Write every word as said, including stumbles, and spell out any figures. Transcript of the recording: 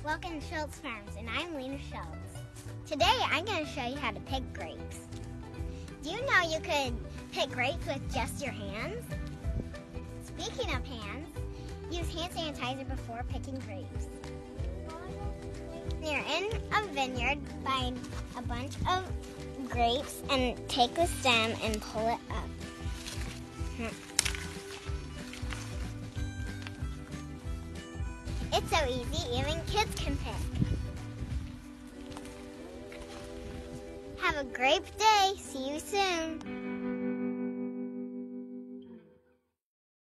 Welcome to Schultz Farms, and I'm Lena Schultz. Today I'm going to show you how to pick grapes. Do you know you could pick grapes with just your hands? Speaking of hands, use hand sanitizer before picking grapes. When you're in a vineyard, find a bunch of grapes and take the stem and pull it up. It's so easy, even kids can pick. Have a great day. See you soon.